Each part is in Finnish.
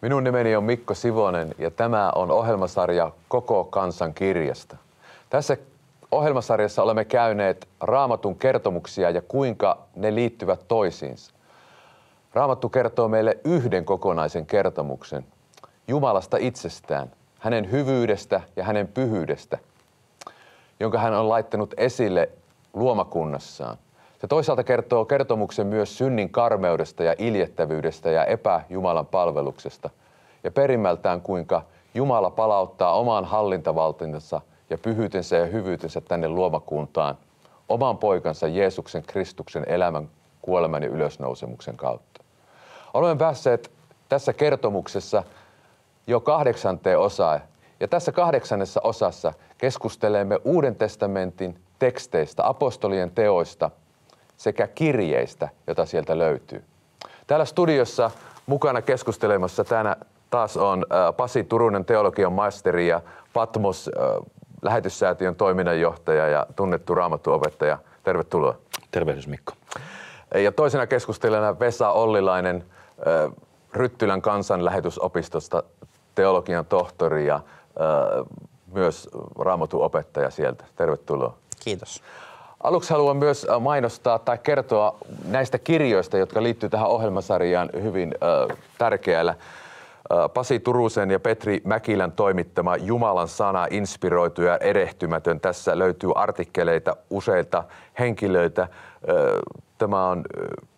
Minun nimeni on Mikko Sivonen ja tämä on ohjelmasarja Koko kansan kirjasta. Tässä ohjelmasarjassa olemme käyneet Raamatun kertomuksia ja kuinka ne liittyvät toisiinsa. Raamattu kertoo meille yhden kokonaisen kertomuksen Jumalasta itsestään, hänen hyvyydestä ja hänen pyhyydestä, jonka hän on laittanut esille luomakunnassaan. Se toisaalta kertoo kertomuksen myös synnin karmeudesta ja iljettävyydestä ja epäjumalan palveluksesta. Ja perimmältään kuinka Jumala palauttaa oman hallintavaltinsa ja pyhyytensä ja hyvyytensä tänne luomakuntaan oman poikansa Jeesuksen Kristuksen elämän, kuoleman ja ylösnousemuksen kautta. Olemme päässeet tässä kertomuksessa jo 8. osaan. Ja tässä 8. osassa keskustelemme Uuden testamentin teksteistä, apostolien teoista sekä kirjeistä, joita sieltä löytyy. Täällä studiossa mukana keskustelemassa tänään taas on Pasi Turunen, teologian maisteri ja Patmos lähetyssäätiön toiminnanjohtaja ja tunnettu raamattuopettaja. Tervetuloa. Tervehdys Mikko. Ja toisena keskustelijana Vesa Ollilainen, Ryttylän kansanlähetysopistosta teologian tohtori ja myös raamattuopettaja sieltä. Tervetuloa. Kiitos. Aluksi haluan myös mainostaa tai kertoa näistä kirjoista, jotka liittyy tähän ohjelmasarjaan hyvin tärkeällä. Pasi Turusen ja Petri Mäkilän toimittama Jumalan sana, inspiroitu ja erehtymätön. Tässä löytyy artikkeleita useilta henkilöitä. Tämä on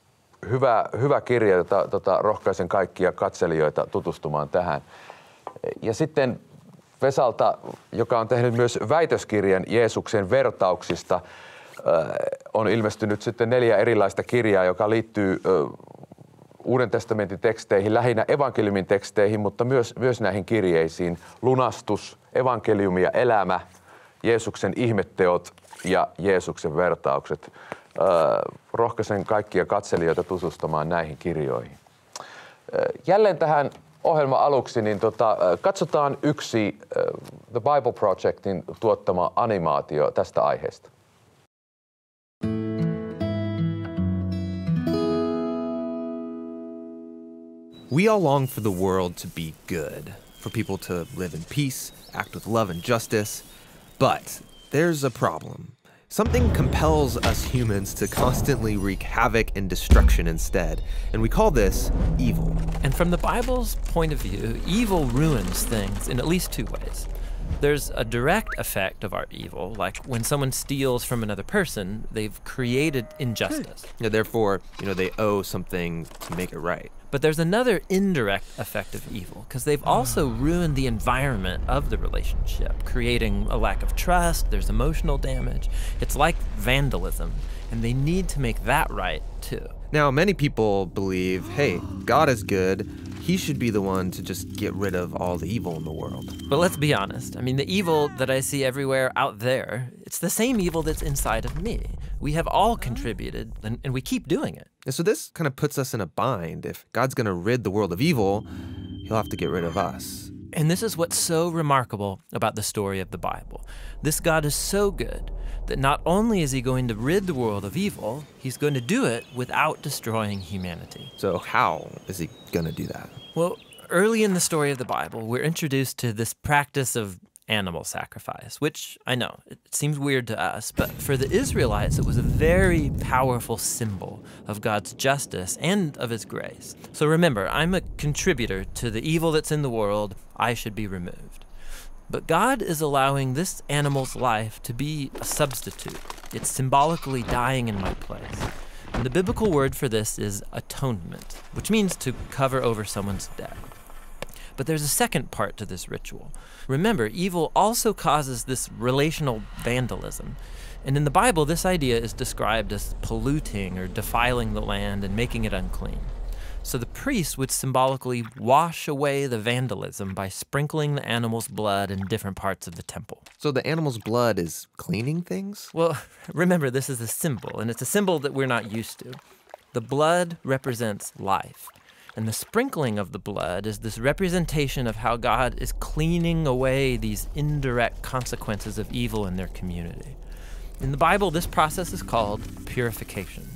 hyvä kirja, jota rohkaisen kaikkia katselijoita tutustumaan tähän. Ja sitten Vesalta, joka on tehnyt myös väitöskirjan Jeesuksen vertauksista, on ilmestynyt sitten 4 erilaista kirjaa, joka liittyy Uuden testamentin teksteihin, lähinnä evankeliumin teksteihin, mutta myös näihin kirjeisiin. Lunastus, evankeliumi ja elämä, Jeesuksen ihmetteot ja Jeesuksen vertaukset. Rohkaisen kaikkia katselijoita tutustumaan näihin kirjoihin. Jälleen tähän ohjelman aluksi niin katsotaan yksi The Bible Projectin tuottama animaatio tästä aiheesta. We all long for the world to be good, for people to live in peace, act with love and justice. But there's a problem. Something compels us humans to constantly wreak havoc and destruction instead, and we call this evil. And from the Bible's point of view, evil ruins things in at least 2 ways. There's a direct effect of our evil, like when someone steals from another person, they've created injustice. Yeah, therefore, they owe something to make it right. But there's another indirect effect of evil, because they've also ruined the environment of the relationship, creating a lack of trust, there's emotional damage. It's like vandalism, and they need to make that right too. Now, many people believe, hey, God is good, he should be the one to just get rid of all the evil in the world. But let's be honest. I mean, the evil that I see everywhere out there, it's the same evil that's inside of me. We have all contributed, and we keep doing it. And so this kind of puts us in a bind. If God's going to rid the world of evil, he'll have to get rid of us. And this is what's so remarkable about the story of the Bible. This God is so good that not only is he going to rid the world of evil, he's going to do it without destroying humanity. So how is he going to do that? Well, early in the story of the Bible, we're introduced to this practice of animal sacrifice, which I know, it seems weird to us, but for the Israelites, it was a very powerful symbol of God's justice and of his grace. So remember, I'm a contributor to the evil that's in the world. I should be removed. But God is allowing this animal's life to be a substitute. It's symbolically dying in my place. And the biblical word for this is atonement, which means to cover over someone's debt. But there's a second part to this ritual. Remember, evil also causes this relational vandalism. And in the Bible, this idea is described as polluting or defiling the land and making it unclean. So the priest would symbolically wash away the vandalism by sprinkling the animal's blood in different parts of the temple. So the animal's blood is cleaning things? Well, remember, this is a symbol, and it's a symbol that we're not used to. The blood represents life. And the sprinkling of the blood is this representation of how God is cleaning away these indirect consequences of evil in their community. In the Bible, this process is called purification.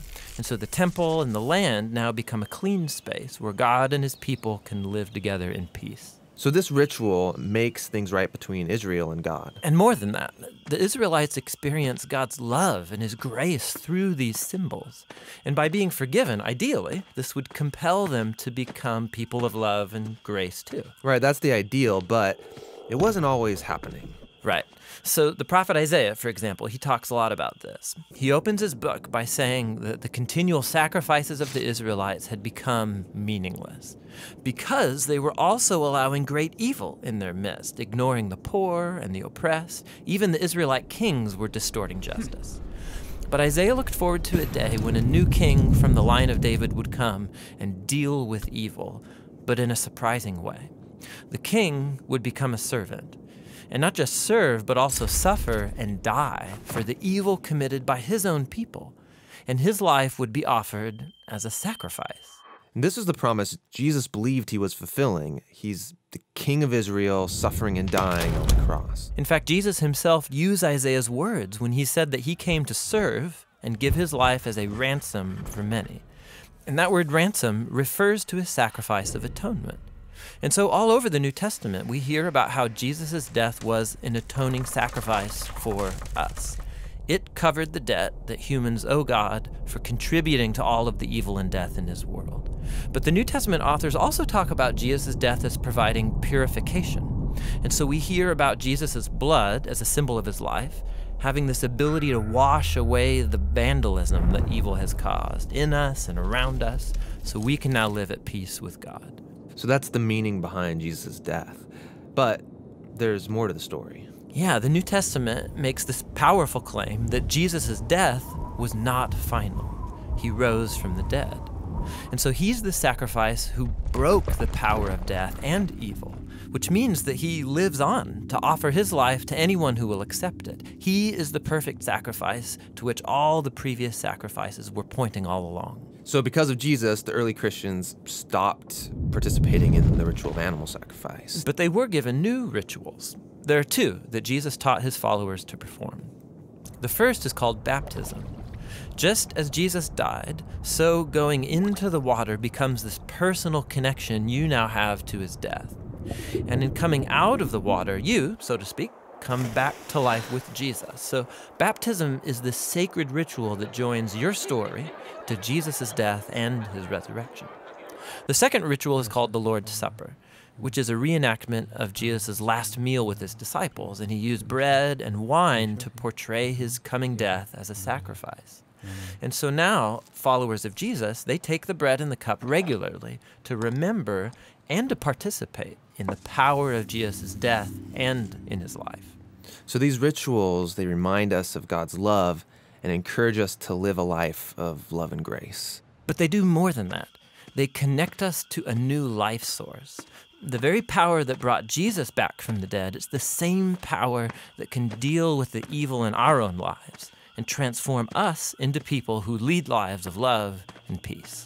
And so the temple and the land now become a clean space where God and his people can live together in peace. So this ritual makes things right between Israel and God. And more than that, the Israelites experience God's love and his grace through these symbols. And by being forgiven, ideally, this would compel them to become people of love and grace too. Right, that's the ideal, but it wasn't always happening. Right. So the prophet Isaiah, for example, he talks a lot about this. He opens his book by saying that the continual sacrifices of the Israelites had become meaningless because they were also allowing great evil in their midst, ignoring the poor and the oppressed. Even the Israelite kings were distorting justice. But Isaiah looked forward to a day when a new king from the line of David would come and deal with evil, but in a surprising way. The king would become a servant. And not just serve, but also suffer and die for the evil committed by his own people. And his life would be offered as a sacrifice. And this was the promise Jesus believed he was fulfilling. He's the King of Israel, suffering and dying on the cross. In fact, Jesus himself used Isaiah's words when he said that he came to serve and give his life as a ransom for many. And that word ransom refers to his sacrifice of atonement. And so all over the New Testament, we hear about how Jesus' death was an atoning sacrifice for us. It covered the debt that humans owe God for contributing to all of the evil and death in his world. But the New Testament authors also talk about Jesus' death as providing purification. And so we hear about Jesus' blood as a symbol of his life, having this ability to wash away the vandalism that evil has caused in us and around us, so we can now live at peace with God. So that's the meaning behind Jesus' death. But there's more to the story. Yeah, the New Testament makes this powerful claim that Jesus' death was not final. He rose from the dead. And so he's the sacrifice who broke the power of death and evil, which means that he lives on to offer his life to anyone who will accept it. He is the perfect sacrifice to which all the previous sacrifices were pointing all along. So because of Jesus, the early Christians stopped participating in the ritual of animal sacrifice. But they were given new rituals. There are two that Jesus taught his followers to perform. The first is called baptism. Just as Jesus died, so going into the water becomes this personal connection you now have to his death. And in coming out of the water, you, so to speak, come back to life with Jesus. So baptism is the sacred ritual that joins your story to Jesus' death and his resurrection. The second ritual is called the Lord's Supper, which is a reenactment of Jesus' last meal with his disciples, and he used bread and wine to portray his coming death as a sacrifice. And so now, followers of Jesus, they take the bread and the cup regularly to remember and to participate in the power of Jesus' death and in his life. So these rituals, they remind us of God's love and encourage us to live a life of love and grace. But they do more than that. They connect us to a new life source. The very power that brought Jesus back from the dead is the same power that can deal with the evil in our own lives and transform us into people who lead lives of love and peace.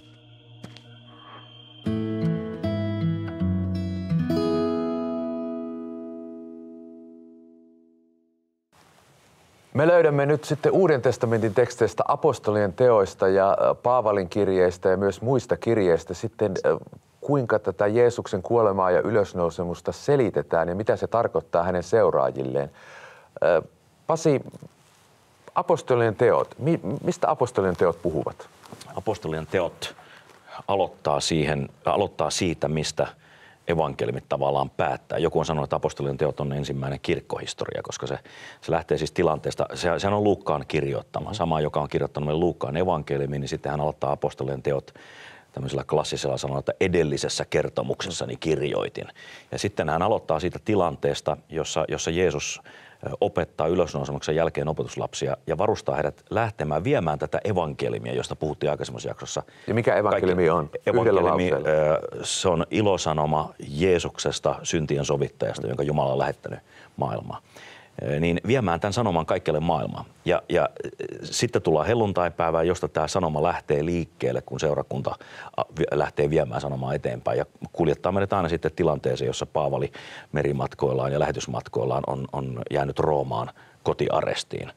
Me löydämme nyt sitten Uuden testamentin teksteistä apostolien teoista ja Paavalin kirjeistä ja myös muista kirjeistä sitten, kuinka tätä Jeesuksen kuolemaa ja ylösnousemusta selitetään ja mitä se tarkoittaa hänen seuraajilleen. Pasi, apostolien teot, mistä apostolien teot puhuvat? Apostolien teot aloittaa siitä, mistä evankeliumit tavallaan päättää. Joku on sanonut, että apostolien teot on ensimmäinen kirkkohistoria, koska se lähtee siis tilanteesta. Sehän on Luukkaan kirjoittama. Sama, joka on kirjoittanut meille Luukkaan evankeliumin, niin sitten hän aloittaa apostolien teot tämmöisellä klassisella sanalla, että edellisessä kertomuksessani kirjoitin. Ja sitten hän aloittaa siitä tilanteesta, jossa Jeesus opettaa ylösnousemuksen jälkeen opetuslapsia ja varustaa heidät lähtemään viemään tätä evankeliumia, josta puhuttiin aikaisemmassa jaksossa. Ja mikä evankeliumi on? Evankeliumi, se on ilosanoma Jeesuksesta, syntien sovittajasta, jonka Jumala on lähettänyt maailmaan. Niin viemään tämän sanoman kaikkialle maailmaan. Ja sitten tullaan helluntaipäivään, josta tämä sanoma lähtee liikkeelle, kun seurakunta lähtee viemään sanomaa eteenpäin. Ja kuljettaa meidät aina sitten tilanteeseen, jossa Paavali merimatkoillaan ja lähetysmatkoillaan on jäänyt Roomaan kotiarestiin.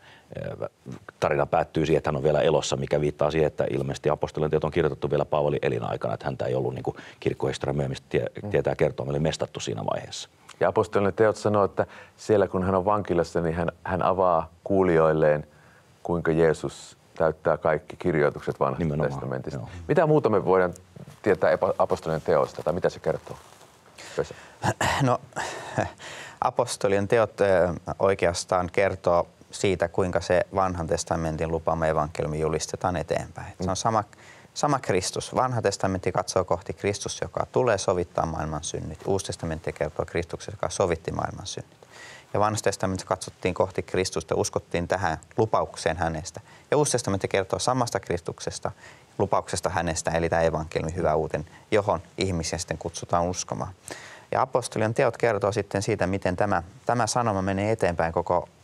Tarina päättyy siihen, että hän on vielä elossa, mikä viittaa siihen, että ilmeisesti apostolien teot on kirjoitettu vielä Paavalin elinaikana, että häntä ei ollut niin kuin kirkkohistoria myöhemmin tietää kertoa, meillä oli mestattu siinä vaiheessa. Ja apostolien teot sanoo, että siellä kun hän on vankilassa, niin hän avaa kuulijoilleen, kuinka Jeesus täyttää kaikki kirjoitukset Vanhasta testamentista. Joo. Mitä muuta me voidaan tietää apostolien teosta, tai mitä se kertoo? Vesa? No, apostolien teot oikeastaan kertoo siitä, kuinka se Vanhan testamentin lupaama evankeliumi julistetaan eteenpäin. Se on sama Kristus. Vanha testamentti katsoo kohti Kristus, joka tulee sovittaa maailman synnit. Uusi testamentti kertoo Kristuksesta, joka sovitti maailman synnit. Ja Vanhassa testamentissa katsottiin kohti Kristusta, uskottiin tähän lupaukseen hänestä. Ja Uusi testamentti kertoo samasta Kristuksesta, lupauksesta hänestä, eli tämä evankeliumi, hyvä uutinen, johon ihmisiä sitten kutsutaan uskomaan. Ja apostolien teot kertoo sitten siitä, miten tämä sanoma menee eteenpäin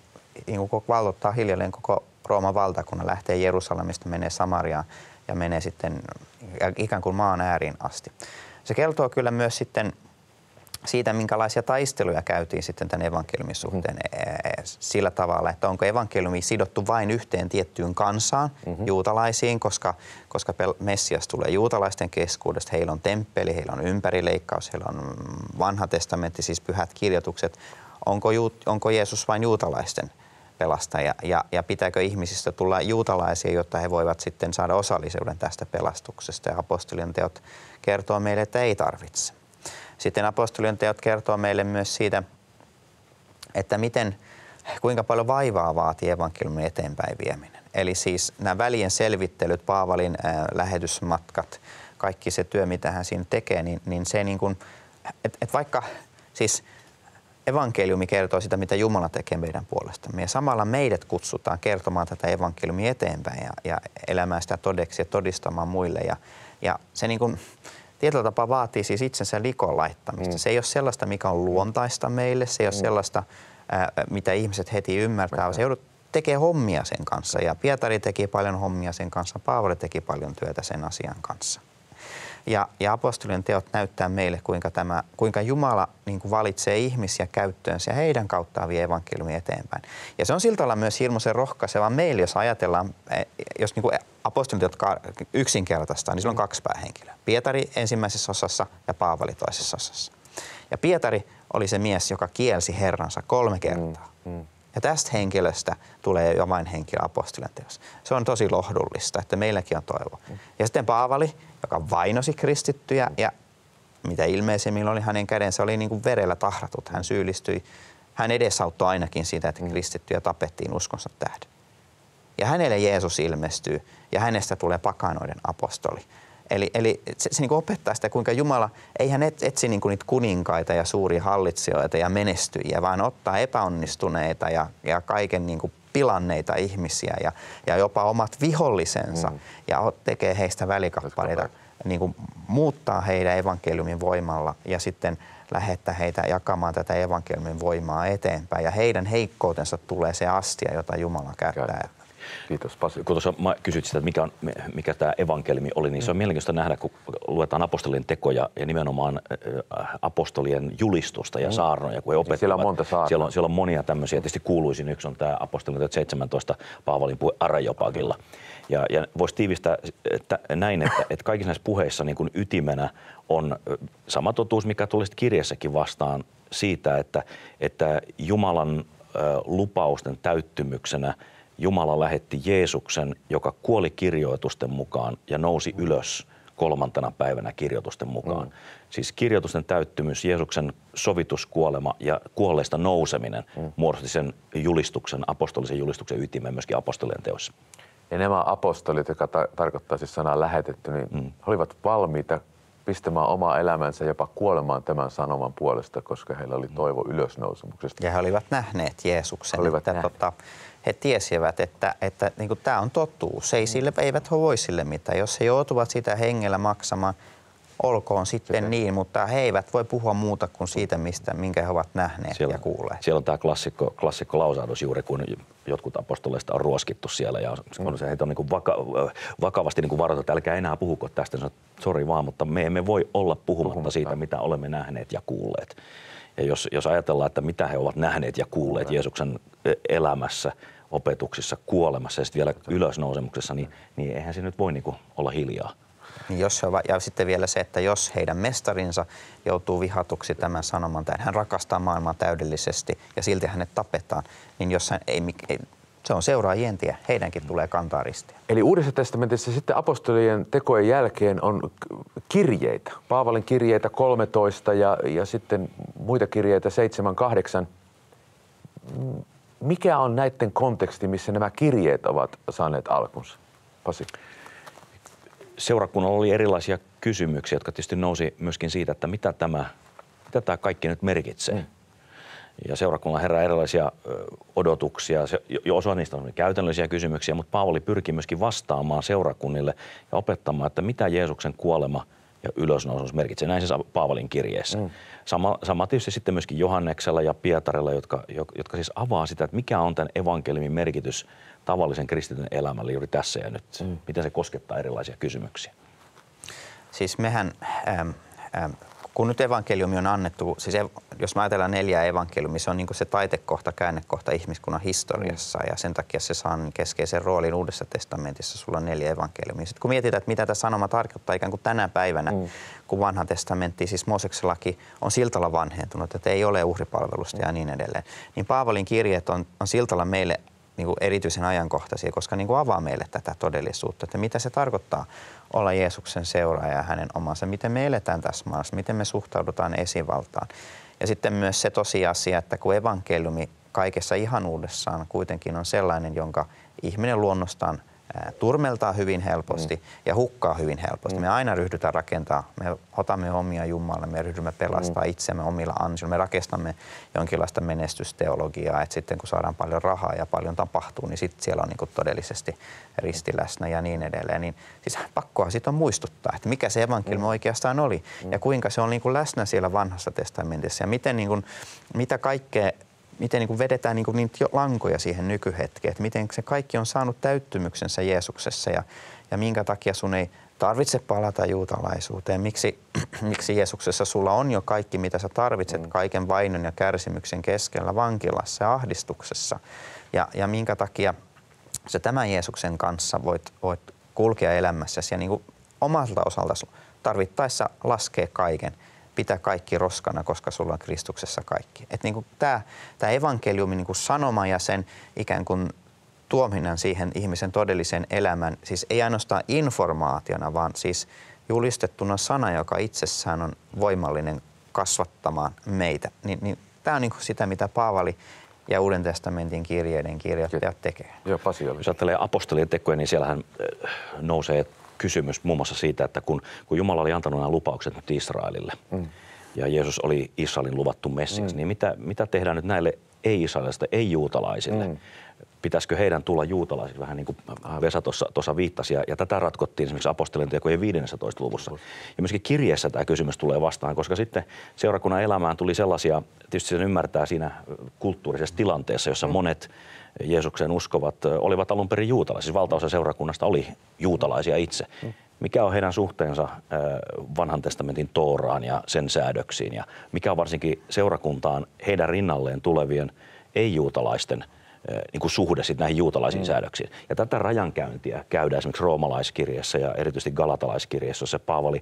vallottaa hiljalleen koko Rooman valtakunnan, lähtee Jerusalemista, menee Samariaan ja menee sitten ikään kuin maan ääriin asti. Se kertoo kyllä myös sitten siitä, minkälaisia taisteluja käytiin sitten tämän evankeliumin suhteen sillä tavalla, että onko evankeliumi sidottu vain yhteen tiettyyn kansaan, juutalaisiin, koska Messias tulee juutalaisten keskuudesta, heillä on temppeli, heillä on ympärileikkaus, heillä on Vanha testamentti, siis pyhät kirjoitukset. Onko Jeesus vain juutalaisten pelastaja ja pitääkö ihmisistä tulla juutalaisia, jotta he voivat sitten saada osallisuuden tästä pelastuksesta? Ja apostolien teot kertoo meille, että ei tarvitse. Sitten apostolien teot kertoo meille myös siitä, että kuinka paljon vaivaa vaatii evankeliumin eteenpäin vieminen. Eli siis nämä välien selvittelyt, Paavalin lähetysmatkat, kaikki se työ, mitä hän siinä tekee, niin se niin kuin, että vaikka siis evankeliumi kertoo sitä, mitä Jumala tekee meidän puolestamme. Ja samalla meidät kutsutaan kertomaan tätä evankeliumia eteenpäin ja elämään sitä todeksi ja todistamaan muille. Ja se niin kuin tietyllä tapaa vaatii siis itsensä likoon laittamista. Se ei ole sellaista, mikä on luontaista meille. Se ei ole sellaista, mitä ihmiset heti ymmärtää. Se joudut tekemään hommia sen kanssa. Ja Pietari teki paljon hommia sen kanssa. Paavali teki paljon työtä sen asian kanssa. Ja apostolien teot näyttää meille, kuinka Jumala niin kuin valitsee ihmisiä käyttöönsä ja heidän kauttaan vie evankeliumi eteenpäin. Ja se on siltä lailla myös hirmuisen rohkaiseva meille, jos ajatellaan, jos niin kuin apostolien teot yksinkertaistaan, niin sillä on kaksi päähenkilöä. Pietari ensimmäisessä osassa ja Paavali toisessa osassa. Ja Pietari oli se mies, joka kielsi Herransa 3 kertaa. Ja tästä henkilöstä tulee jo vain henkilö apostolien teossa. Se on tosi lohdullista, että meilläkin on toivo. Ja sitten Paavali, joka vainosi kristittyjä ja mitä ilmeisemmin oli hänen kädensä, oli niin kuin verellä tahratut. Hän syyllistyi. Hän edesauttoi ainakin siitä, että kristittyjä tapettiin uskonsa tähden. Ja hänelle Jeesus ilmestyy ja hänestä tulee pakanoiden apostoli. Eli se niin kuin opettaa sitä, kuinka Jumala ei hän etsi niin kuin niitä kuninkaita ja suuria hallitsijoita ja menestyjiä, vaan ottaa epäonnistuneita ja kaiken niin kuin pilanneita ihmisiä ja jopa omat vihollisensa ja tekee heistä välikappaleita, niin kuin muuttaa heidän evankeliumin voimalla ja sitten lähettää heitä jakamaan tätä evankeliumin voimaa eteenpäin. Ja heidän heikkoutensa tulee se astia, jota Jumala käyttää. Kiitos, Pasi. Kun tuossa kysyt sitä, että mikä tämä evankeliumi oli, niin se on mielenkiintoista nähdä, kun luetaan apostolien tekoja ja nimenomaan apostolien julistusta ja saarnoja, kun he opettavat. Siellä on monta saarnoja. Siellä on monia tämmöisiä. Tietysti kuuluisin yksi on tämä apostolien 17 Paavalin puhe Areopagilla. Ja voisi tiivistää että näin, että kaikissa näissä puheissa niin kuin ytimenä on sama totuus, mikä tulee sitten kirjassakin vastaan siitä, että Jumalan lupausten täyttymyksenä Jumala lähetti Jeesuksen, joka kuoli kirjoitusten mukaan ja nousi ylös 3. päivänä kirjoitusten mukaan. Siis kirjoitusten täyttymys, Jeesuksen sovituskuolema ja kuolleista nouseminen muodosti sen julistuksen, apostolisen julistuksen ytimen myöskin apostolien teossa. Ja nämä apostolit, joka tarkoittaa siis sanaa lähetetty, niin olivat valmiita pistämään omaa elämänsä jopa kuolemaan tämän sanoman puolesta, koska heillä oli toivo ylösnousemuksesta. Ja he olivat nähneet Jeesuksen. He tiesivät, että niin kuin tämä on totuus. Eivät he voi sille mitään. Jos he joutuvat sitä hengellä maksamaan, olkoon sitten niin, mutta he eivät voi puhua muuta kuin siitä, minkä he ovat nähneet ja kuulleet. Siellä on tämä klassikko lausahdus juuri, kun jotkut apostoleista on ruoskittu siellä ja heitä on niin kuin vakavasti niin kuin varoitettu, että älkää enää puhuko tästä. Sori vaan, mutta me emme voi olla puhumatta siitä, mitä olemme nähneet ja kuulleet. Ja jos ajatellaan, että mitä he ovat nähneet ja kuulleet Jeesuksen elämässä, opetuksissa, kuolemassa ja sitten vielä ylösnousemuksessa, niin eihän se nyt voi niin kuin olla hiljaa. Niin ja sitten vielä se, että jos heidän mestarinsa joutuu vihatuksi tämän sanoman, että hän rakastaa maailmaa täydellisesti ja silti hänet tapetaan, niin jos hän se on seuraajien tie, heidänkin tulee kantaa ristiä. Eli Uudessa testamentissa sitten apostolien tekojen jälkeen on kirjeitä. Paavalin kirjeitä 13 ja sitten muita kirjeitä 7, 8. Mikä on näiden konteksti, missä nämä kirjeet ovat saaneet alkunsa? Pasi. Seurakunnalla oli erilaisia kysymyksiä, jotka tietysti nousi myöskin siitä, että mitä tämä kaikki nyt merkitsee. Ja seurakunnalla herää erilaisia odotuksia. Osa niistä on käytännöllisiä kysymyksiä, mutta Paavali pyrki myöskin vastaamaan seurakunnille ja opettamaan, että mitä Jeesuksen kuolema ja ylösnousemus merkitsee. Näin se Paavalin kirjeessä. Sama tietysti sitten myöskin Johanneksella ja Pietarilla, jotka siis avaa sitä, että mikä on tämän evankeliumin merkitys tavallisen kristityn elämälle juuri tässä ja nyt. Miten se koskettaa erilaisia kysymyksiä. Siis mehän, kun nyt evankeliumi on annettu, siis jos mä ajatellaan 4 evankeliumia, se on niin kuin se taitekohta, käännekohta ihmiskunnan historiassa ja sen takia se saa keskeisen roolin Uudessa testamentissa, sulla on 4 evankeliumia. Sitten kun mietitään, että mitä tämä sanoma tarkoittaa ikään kuin tänä päivänä, kun vanha testamentti, siis Mooseksen laki on siltalla vanhentunut, että ei ole uhripalvelusta ja niin edelleen, niin Paavalin kirjeet on siltalla meille niin kuin erityisen ajankohtaisia, koska niin kuin avaa meille tätä todellisuutta, että mitä se tarkoittaa olla Jeesuksen seuraaja ja hänen omansa, miten me eletään tässä maassa, miten me suhtaudutaan esivaltaan. Ja sitten myös se tosiasia, että kun evankeliumi kaikessa ihanuudessaan kuitenkin on sellainen, jonka ihminen luonnostaan turmeltaa hyvin helposti ja hukkaa hyvin helposti. Me aina ryhdytään rakentaa, me otamme omia Jumala, me ryhdymme pelastaa itsemme omilla ansioilla, me rakennamme jonkinlaista menestysteologiaa, että sitten kun saadaan paljon rahaa ja paljon tapahtuu, niin sitten siellä on niin kuin todellisesti ristiläsnä ja niin edelleen. Niin, siis pakkoa siitä on muistuttaa, että mikä se evankeliumi oikeastaan oli ja kuinka se on niin kuin läsnä siellä vanhassa testamentissa ja miten niin kuin, mitä kaikkea miten niin kuin vedetään niin kuin niitä lankoja siihen nykyhetkeen, että miten se kaikki on saanut täyttymyksensä Jeesuksessa ja minkä takia sun ei tarvitse palata juutalaisuuteen, miksi Jeesuksessa sulla on jo kaikki, mitä sä tarvitset kaiken vainon ja kärsimyksen keskellä vankilassa ja ahdistuksessa ja minkä takia sä tämän Jeesuksen kanssa voit kulkea elämässäsi ja niin kuin omalta osalta tarvittaessa laskee kaiken. Pitää kaikki roskana, koska sulla on Kristuksessa kaikki. Että niin kuin tämä evankeliumi niin kuin sanoma ja sen ikään kuin tuominnan siihen ihmisen todellisen elämän, siis ei ainoastaan informaationa, vaan siis julistettuna sana, joka itsessään on voimallinen kasvattamaan meitä. Niin tämä on niin kuin sitä, mitä Paavali ja Uuden testamentin kirjeiden kirjoittajat tekee. Joo, Pasi. Jos ajattelee apostolien tekoja, niin siellähän nousee kysymys muun muassa siitä, että kun Jumala oli antanut nämä lupaukset nyt Israelille ja Jeesus oli Israelin luvattu Messias, niin mitä tehdään nyt näille ei-israelilaisille, ei-juutalaisille? Pitäisikö heidän tulla juutalaisille, vähän niin kuin Vesa tuossa viittasi, ja tätä ratkottiin esimerkiksi apostolien tekojen 15. luvussa. Ja myöskin kirjeessä tämä kysymys tulee vastaan, koska sitten seurakunnan elämään tuli sellaisia, tietysti sen ymmärtää siinä kulttuurisessa tilanteessa, jossa monet Jeesukseen uskovat olivat alun perin juutalaisia. Siis valtaosa seurakunnasta oli juutalaisia itse. Mikä on heidän suhteensa vanhan testamentin Tooraan ja sen säädöksiin ja mikä on varsinkin seurakuntaan heidän rinnalleen tulevien ei-juutalaisten niin kuin suhde sitten näihin juutalaisiin säädöksiin. Ja tätä rajankäyntiä käydään esimerkiksi roomalaiskirjassa ja erityisesti galatalaiskirjassa, jossa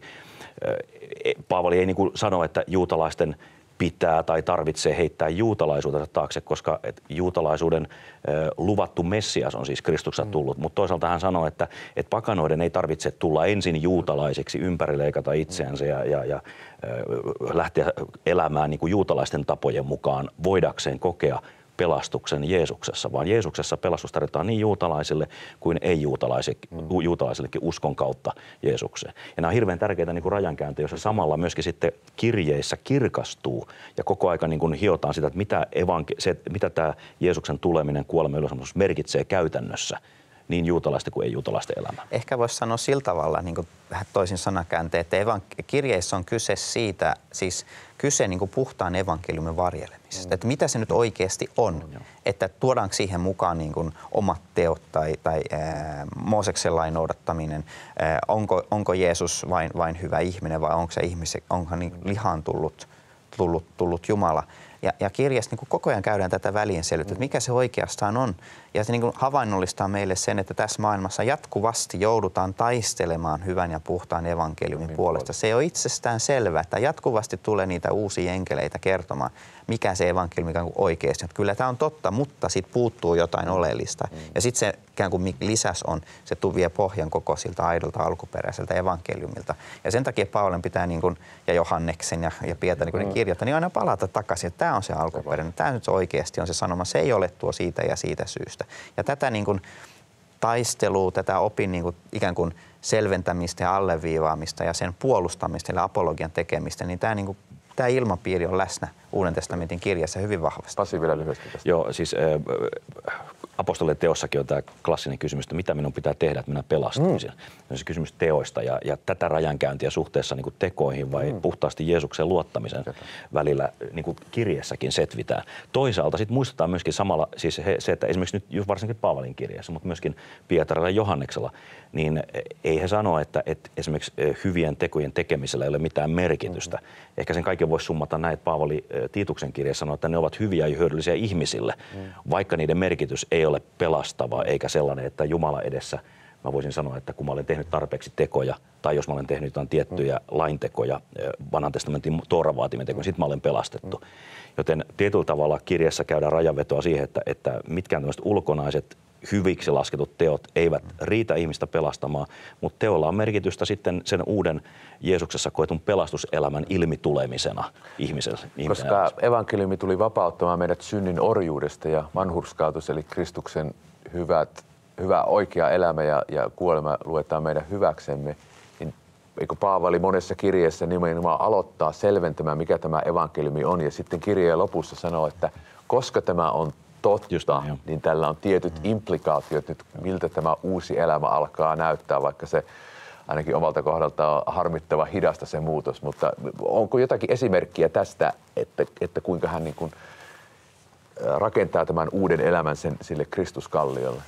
Paavali ei niin kuin sano, että juutalaisten pitää tai tarvitsee heittää juutalaisuutensa taakse, koska juutalaisuuden luvattu Messias on siis Kristuksessa tullut. Mutta toisaalta hän sanoo, että pakanoiden ei tarvitse tulla ensin juutalaisiksi, ympärileikata itseänsä ja lähteä elämään niin kuin juutalaisten tapojen mukaan voidakseen kokea pelastuksen Jeesuksessa, vaan Jeesuksessa pelastus tarjotaan niin juutalaisille kuin ei-juutalaisillekin uskon kautta Jeesukseen. Ja nämä on hirveän tärkeitä niin kuin rajankääntöjä, joissa samalla myöskin sitten kirjeissä kirkastuu ja koko aika niin kuin hiotaan sitä, että mitä tämä Jeesuksen tuleminen, kuolema, ylösnousemus merkitsee käytännössä niin juutalaisten kuin ei-juutalaisten elämää. Ehkä voisi sanoa sillä tavalla, niin kuin vähän toisin sanakäänteen, että kirjeissä on kyse siitä, siis kyse niin kuin puhtaan evankeliumin varjelemisesta. Että mitä se nyt oikeasti on, että tuodaanko siihen mukaan niin kuin omat teot tai Mooseksen lain noudattaminen, onko Jeesus vain hyvä ihminen vai onko hän lihaan tullut tullut Jumala. Ja kirjassa niin kuin koko ajan käydään tätä välienselvyyttä, että mikä se oikeastaan on. Ja se niin kuin havainnollistaa meille sen, että tässä maailmassa jatkuvasti joudutaan taistelemaan hyvän ja puhtaan evankeliumin puolesta. Se ei ole itsestään selvää, että jatkuvasti tulee niitä uusia enkeleitä kertomaan, mikä se evankeliumi on oikeasti. Että kyllä tämä on totta, mutta siitä puuttuu jotain oleellista. Ja sitten se ikään kuin lisäs on, se vie pohjan koko siltä aidolta alkuperäiseltä evankeliumilta. Ja sen takia Paavalin pitää, niin kuin, ja Johanneksen ja Pietarin, kun ne kirjoittaa, niin aina palata takaisin, että tämä on se alkuperäinen, tämä nyt oikeasti on se sanoma, se ei ole tuo siitä ja siitä syystä. Ja tätä niin kuin taistelua, tätä opin niin kuin ikään kuin selventämistä ja alleviivaamista ja sen puolustamista ja apologian tekemistä, niin tämä niin kuin tämä ilmapiiri on läsnä Uuden testamentin kirjassa hyvin vahvasti. Pasi vielä lyhyesti tästä. Joo, siis apostolien teossakin on tämä klassinen kysymys, että mitä minun pitää tehdä, että minä pelastuisin. Se kysymys teoista ja tätä rajankäyntiä suhteessa niin kuin tekoihin vai puhtaasti Jeesukseen luottamisen välillä niin kuin kirjassakin setvitään. Toisaalta sitten muistetaan myöskin samalla siis se, että esimerkiksi nyt varsinkin Paavalin kirjassa, mutta myöskin Pietarilla ja Johanneksella, niin ei he sano, että esimerkiksi hyvien tekojen tekemisellä ei ole mitään merkitystä. Ehkä sen kaiken voisi summata näin, että Paavali Tiituksen kirjassa sanoo, että ne ovat hyviä ja hyödyllisiä ihmisille, vaikka niiden merkitys ei ole pelastava eikä sellainen, että Jumala edessä mä voisin sanoa, että kun mä olen tehnyt tarpeeksi tekoja tai jos mä olen tehnyt jotain tiettyjä laintekoja, vanhan testamentin Tooran vaatimia tekoja, sit mä olen pelastettu. Joten tietyllä tavalla kirjassa käydään rajanvetoa siihen, että mitkään tämmöiset ulkonaiset hyviksi lasketut teot eivät riitä ihmistä pelastamaan, mutta teolla on merkitystä sitten sen uuden Jeesuksessa koetun pelastuselämän ilmitulemisena ihmisen Koska evankeliumi tuli vapauttamaan meidät synnin orjuudesta ja vanhurskautus, eli Kristuksen hyvä oikea elämä ja kuolema luetaan meidän hyväksemme, niin eikö Paavali monessa kirjeessä nimenomaan aloittaa selventämään, mikä tämä evankeliumi on, ja sitten kirjeen lopussa sanoo, että koska tämä on totta, niin tällä on tietyt implikaatiot nyt, miltä tämä uusi elämä alkaa näyttää, vaikka se ainakin omalta kohdalta on harmittava hidasta se muutos. Mutta onko jotakin esimerkkiä tästä, että kuinka hän niin kuin rakentaa tämän uuden elämän sille Kristuskalliolle?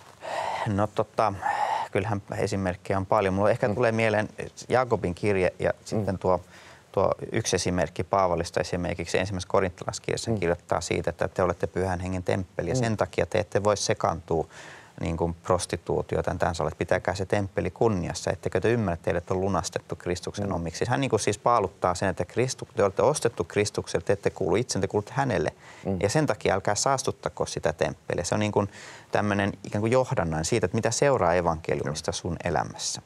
No kyllähän esimerkkejä on paljon. Mulla ehkä tulee mieleen Jaakobin kirje ja sitten tuo yksi esimerkki Paavalista esimerkiksi ensimmäisessä korinttilaiskirjassa kirjoittaa siitä, että te olette Pyhän Hengen temppeli ja sen takia te ette voi sekaantua niin kuin prostituutioita tämän sanoa, että pitäkää se temppeli kunniassa, ettekö te ymmärrä, että teidät on lunastettu Kristuksen omiksi. Hän niin kuin siis paaluttaa sen, että te olette ostettu Kristukselle, te ette kuulu itse, te kuulutte hänelle. Ja sen takia älkää saastuttako sitä temppeliä. Se on niin kuin tämmöinen ikään kuin johdannain siitä, että mitä seuraa evankeliumista sun elämässä.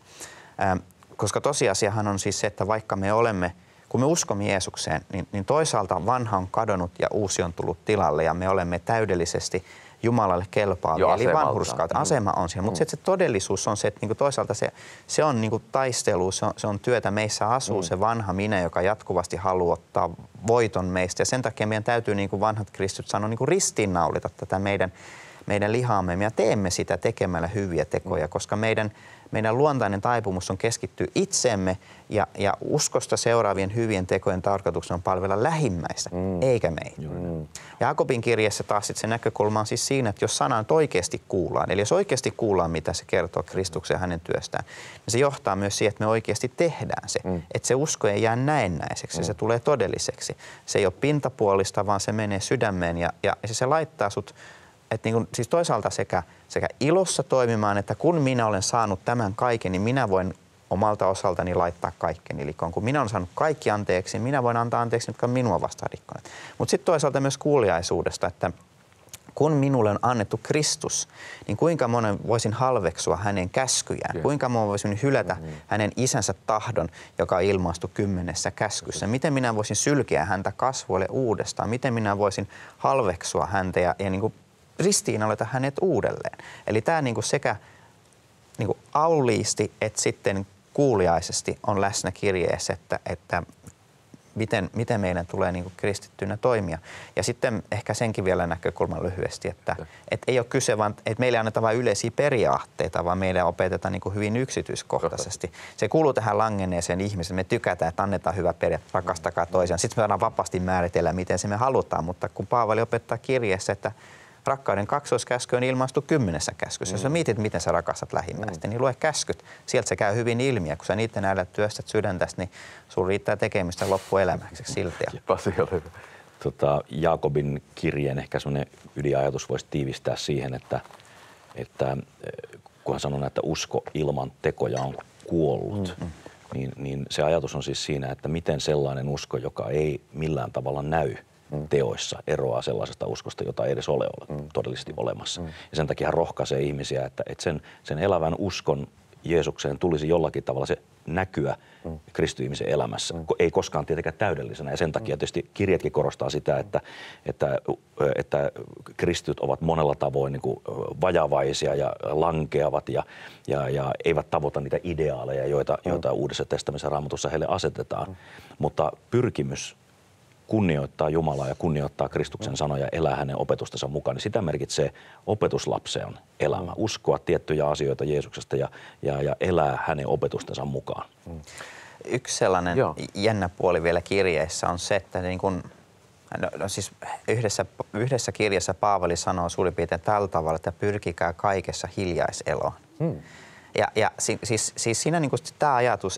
Koska tosiasiahan on siis se, että vaikka me olemme, kun me uskomme Jeesukseen, niin toisaalta vanha on kadonnut ja uusi on tullut tilalle ja me olemme täydellisesti Jumalalle kelpaavia. Eli vanhurskautta. Asema on siellä. Mutta se todellisuus on se, että niinku toisaalta se on niinku taistelu, se on työtä. Meissä asuu se vanha minä, joka jatkuvasti haluaa ottaa voiton meistä. Ja sen takia meidän täytyy, niin kuin vanhat kristityt sanoo, niinku ristiinnaulita tätä meidän lihaamme. Ja teemme sitä tekemällä hyviä tekoja, koska meidän luontainen taipumus on keskittyä itseemme ja uskosta seuraavien hyvien tekojen tarkoituksena on palvella lähimmäistä, eikä meitä. Jaakobin kirjassa taas se näkökulma on siis siinä, että jos sana nyt oikeasti kuullaan, eli jos oikeasti kuullaan, mitä se kertoo Kristuksen ja hänen työstään, niin se johtaa myös siihen, että me oikeasti tehdään se. Että se usko ei jää näennäiseksi, se tulee todelliseksi. Se ei ole pintapuolista, vaan se menee sydämeen ja se laittaa sut, että niin kuin, siis toisaalta sekä ilossa toimimaan, että kun minä olen saanut tämän kaiken, niin minä voin omalta osaltani laittaa kaikkeni likoon. Kun minä olen saanut kaikki anteeksi, niin minä voin antaa anteeksi, jotka on minua vastaan rikkoneet. Mutta sitten toisaalta myös kuuliaisuudesta, että kun minulle on annettu Kristus, niin kuinka monen voisin halveksua hänen käskyjään? Kuinka monen voisin hylätä hänen isänsä tahdon, joka on ilmaistu 10 käskyssä? Miten minä voisin sylkeä häntä kasvoille uudestaan? Miten minä voisin halveksua häntä ja niin kuin ristiinnaulita hänet uudelleen? Eli tämä niin kuin sekä niin kuin auliisti että sitten kuuliaisesti on läsnä kirjeessä, että miten meidän tulee niin kuin kristittynä toimia. Ja sitten ehkä senkin vielä näkökulman lyhyesti, että ei ole kyse vaan, että meille annetaan vain yleisiä periaatteita, vaan meidän opetetaan niin kuin hyvin yksityiskohtaisesti. Se kuuluu tähän langenneeseen ihmiseen. Me tykätään, että annetaan hyvä periaate, rakastakaa toisiaan. Sitten me voidaan vapaasti määritellä, miten se me halutaan, mutta kun Paavali opettaa kirjeessä, että rakkauden kaksoiskäsky on ilmaistu 10 käskyssä. Jos sä mietit, miten sä rakastat lähimmäistä, niin lue käskyt. Sieltä se käy hyvin ilmi, ja kun sä niiden äärellä työstät sydäntäsi, niin sun riittää tekemistä loppuelämäksi silti. Pasi, ole hyvä. Jaakobin kirjeen ehkä semmoinen ydinajatus voisi tiivistää siihen, että kun hän sanoo, että usko ilman tekoja on kuollut, niin se ajatus on siis siinä, että miten sellainen usko, joka ei millään tavalla näy teoissa, eroaa sellaisesta uskosta, jota ei edes ole todellisesti olemassa. Ja sen takia hän rohkaisee ihmisiä, että sen elävän uskon Jeesukseen tulisi jollakin tavalla se näkyä kristityihmisen elämässä. Ei koskaan tietenkään täydellisenä. Ja sen takia tietysti kirjatkin korostaa sitä, että kristityt ovat monella tavoin niin kuin vajavaisia ja lankeavat ja eivät tavoita niitä ideaaleja, joita Uudessa testamentissa Raamatussa heille asetetaan. Mutta pyrkimys kunnioittaa Jumalaa ja kunnioittaa Kristuksen sanoja ja elää hänen opetustensa mukaan, niin sitä merkitsee opetuslapsen elämä. Uskoa tiettyjä asioita Jeesuksesta ja elää hänen opetustensa mukaan. Yksi sellainen jännä puoli vielä kirjeessä on se, että niin kun, siis yhdessä kirjassa Paavali sanoo suurin piirtein tällä tavalla, että pyrkikää kaikessa hiljaiseloon. Ja siis siinä niin kun tämä ajatus,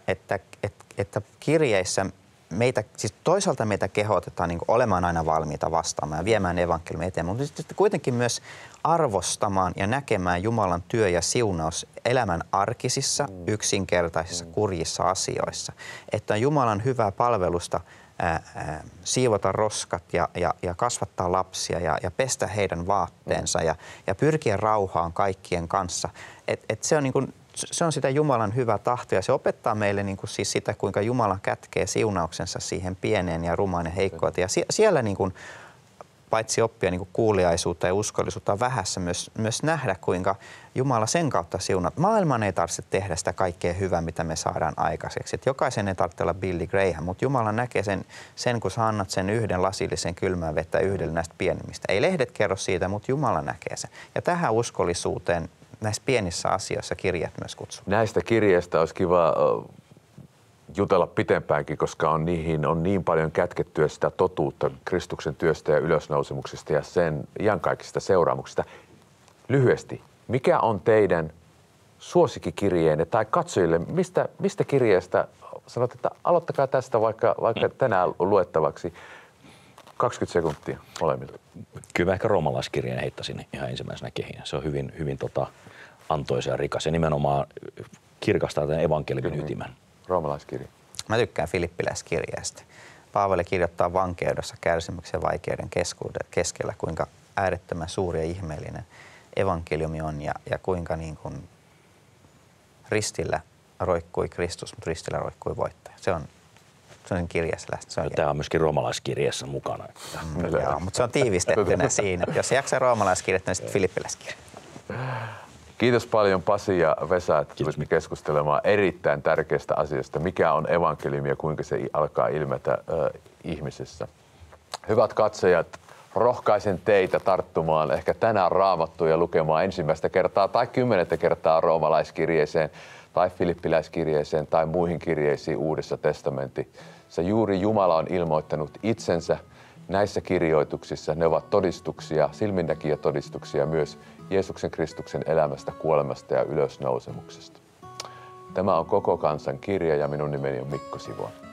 että kirjeissä siis toisaalta meitä kehotetaan niin kuin olemaan aina valmiita vastaamaan ja viemään evankeliumia eteenpäin, mutta sitten kuitenkin myös arvostamaan ja näkemään Jumalan työ ja siunaus elämän arkisissa, yksinkertaisissa, kurjissa asioissa. Että on Jumalan hyvää palvelusta siivota roskat ja kasvattaa lapsia ja pestä heidän vaatteensa ja pyrkiä rauhaan kaikkien kanssa. Se on niin kuin se on sitä Jumalan hyvää tahtoa ja se opettaa meille niin kuin siis sitä, kuinka Jumala kätkee siunauksensa siihen pieneen ja rumaan ja heikkouteen. Ja siellä niin kuin, paitsi oppia niin kuin kuuliaisuutta ja uskollisuutta vähässä, myös nähdä, kuinka Jumala sen kautta siunaa. Maailman ei tarvitse tehdä sitä kaikkea hyvää, mitä me saadaan aikaiseksi. Et jokaisen ei tarvitse olla Billy Graham, mutta Jumala näkee sen, kun sä annat sen yhden lasillisen kylmää vettä yhdelle näistä pienimmistä. Ei lehdet kerro siitä, mutta Jumala näkee sen. Ja tähän uskollisuuteen näissä pienissä asioissa kirjat myös kutsuu. Näistä kirjeistä olisi kiva jutella pitempäänkin, koska niihin on niin paljon kätkettyä sitä totuutta Kristuksen työstä ja ylösnousemuksesta ja sen iankaikkisista seuraamuksista. Lyhyesti, mikä on teidän suosikkikirjeenne tai katsojille, mistä kirjeestä sanot, että aloittakaa tästä vaikka tänään luettavaksi 20 sekuntia molemmilta. Kyllä mä ehkä roomalaiskirjeen heittäisin ihan ensimmäisenä kehiin. Se on hyvin antoisa ja rikas ja nimenomaan kirkastaa tämän evankeliumin ytimen. Roomalaiskirja. Mä tykkään Filippiläiskirjeestä. Paavali kirjoittaa vankeudessa kärsimyksen ja vaikeuden keskellä, kuinka äärettömän suuri ja ihmeellinen evankeliumi on ja kuinka niin kuin ristillä roikkui Kristus, mutta ristillä roikkui voittaja. Se on kirjassa lähtö. Tämä on myöskin roomalaiskirjassa mukana. Joo, mutta se on tiivistettynä siinä. Jos jaksaa roomalaiskirjettä, niin sitten Filippiläiskirja. Kiitos paljon Pasi ja Vesa, että tulitte keskustelemaan erittäin tärkeästä asiasta. Mikä on evankeliumi ja kuinka se alkaa ilmetä ihmisessä. Hyvät katsojat, rohkaisen teitä tarttumaan ehkä tänään Raamattuun ja lukemaan ensimmäistä kertaa tai 10 kertaa roomalaiskirjeeseen tai filippiläiskirjeeseen tai muihin kirjeisiin Uudessa testamentissa. Juuri Jumala on ilmoittanut itsensä näissä kirjoituksissa. Ne ovat todistuksia, silminnäkijätodistuksia myös Jeesuksen Kristuksen elämästä, kuolemasta ja ylösnousemuksesta. Tämä on Koko kansan kirja ja minun nimeni on Mikko Sivon.